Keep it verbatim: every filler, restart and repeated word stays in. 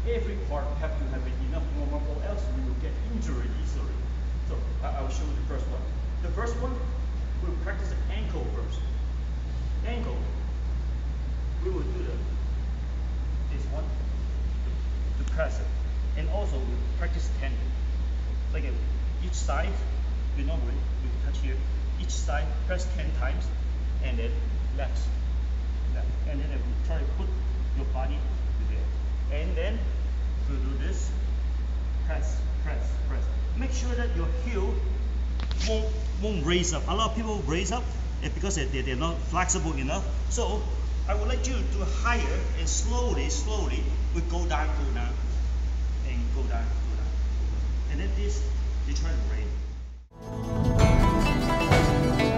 every part have to have enough normal, or else you will get injured easily. So I, I will show you the first one. The first one, we'll practice the ankle first. Ankle, we will do the this one to press it, and also we practice tendon. Like a, each side, we normally we touch here. Each side press ten times, and then left, left, and then we try to put your body there, and then we do this. Press, press, press. Make sure that your heel won't won't raise up. A lot of people raise up because they, they're not flexible enough. So I would like you to do higher and slowly, slowly, we go down, go down, and go down, go down. And then this, you try to raise.